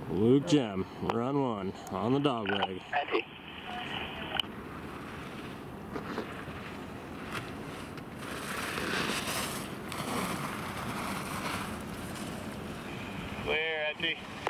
Luke Gem, run 1 on the dog leg. Empty. Clear, empty.